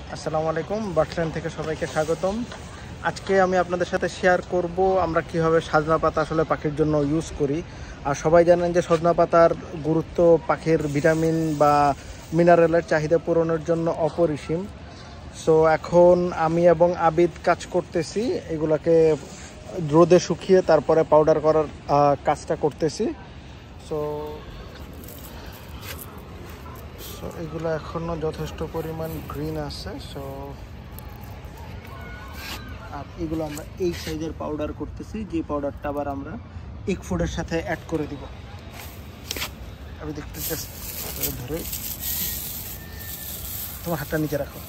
আসসালামু আলাইকুম, বার্ডসল্যান্ড থেকে সবাইকে স্বাগতম। আজকে আমি আপনাদের সাথে শেয়ার করব আমরা কিভাবে সজনা পাতা আসলে পাখির জন্য ইউজ করি। আর সবাই জানেন যে সজনা পাতার গুরুত্ব পাখির ভিটামিন বা মিনারেলের চাহিদা পূরণের জন্য অপরিসীম। সো এখন আমি এবং আবিদ কাজ করতেছি, এগুলাকে রোদে শুকিয়ে তারপরে পাউডার করার কাজটা করতেছি। সো এগুলো এখনও যথেষ্ট পরিমাণ গ্রিন আছে। সো আর এগুলো আমরা এই সাইজের পাউডার করতেছি, যে পাউডারটা আবার আমরা এগ ফুডের সাথে অ্যাড করে দিব। আমি দেখতে জাস্ট ধরে তোমার হাতটা নিচে রাখো,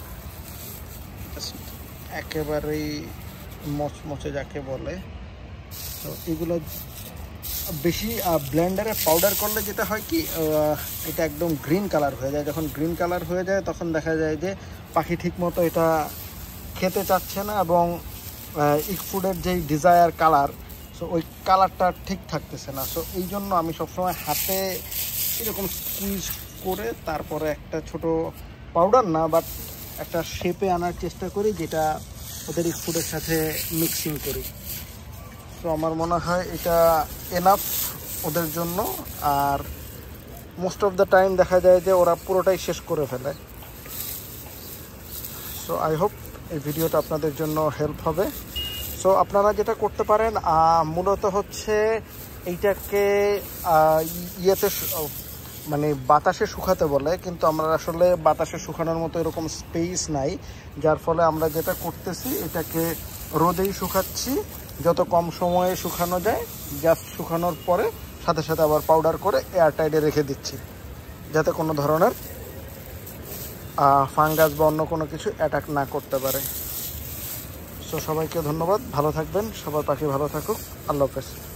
একেবারেই মচমচে যাকে বলে। তো এগুলো বেশি ব্লেন্ডারে পাউডার করলে যেটা হয় কি, এটা একদম গ্রিন কালার হয়ে যায়। যখন গ্রিন কালার হয়ে যায় তখন দেখা যায় যে পাখি ঠিক মতো এটা খেতে চাচ্ছে না, এবং ইগ ফুডের যেই ডিজায়ার কালার, সো ওই কালারটা ঠিক থাকতেছে না। সো এই জন্য আমি সবসময় হাতে এরকম স্কুইজ করে তারপরে একটা ছোট পাউডার না, বাট একটা শেপে আনার চেষ্টা করি, যেটা ওদের ইগ ফুডের সাথে মিক্সিং করি। তো আমার মনে হয় এটা এনাফ ওদের জন্য। আর মোস্ট অফ দ্য টাইম দেখা যায় যে ওরা পুরোটাই শেষ করে ফেলে। সো আই হোপ এই ভিডিওটা আপনাদের জন্য হেল্প হবে। সো আপনারা যেটা করতে পারেন মূলত হচ্ছে এইটাকে ইয়েতে মানে বাতাসে শুকাতে বলে, কিন্তু আমরা আসলে বাতাসে শুকানোর মতো এরকম স্পেস নাই, যার ফলে আমরা যেটা করতেছি এটাকে রোদেই শুকাচ্ছি। যত কম সময়ে শুকানো যায়, জাস্ট শুকানোর পরে সাথে সাথে আবার পাউডার করে এয়ারটাইটে রেখে দিচ্ছি, যাতে কোনো ধরনের ফাঙ্গাস বা অন্য কোনো কিছু অ্যাটাক না করতে পারে। সো সবাইকে ধন্যবাদ, ভালো থাকবেন, সবার পাখি ভালো থাকুক, আল্লাহ হাফেজ।